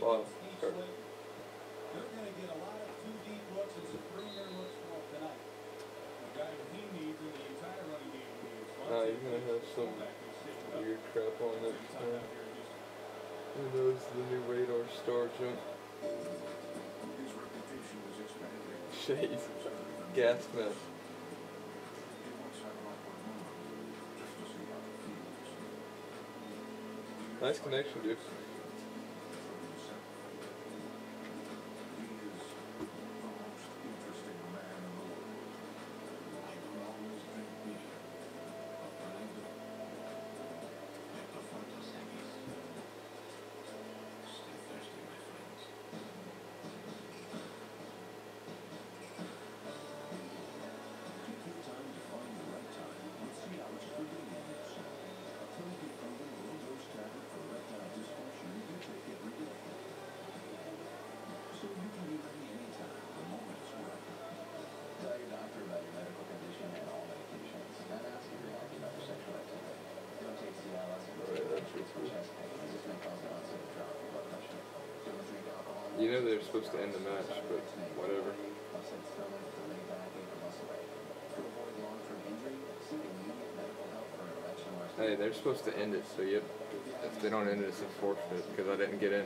bottom. They're going to get a lot of 2 deep looks and some premier looks for him tonight. The guy he needs in the entire running game is. Nah, you're gonna have some weird crap on next time. Who knows the new radar star jump? Shade. Gas mask. Nice connection, dude. You know they're supposed to end the match, but whatever. Hey, they're supposed to end it, so yep. If they don't end it, it's a forfeit, because I didn't get in.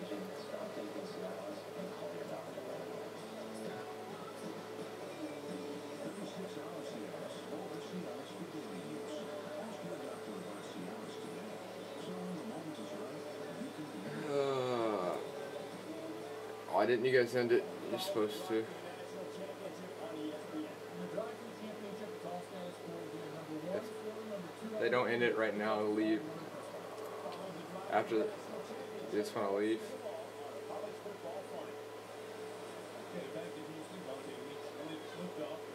Why didn't you guys end it? You're supposed to. If they don't end it right now, I'll leave. After you just want to leave. Okay, back to Houston. Okay, and it slipped off.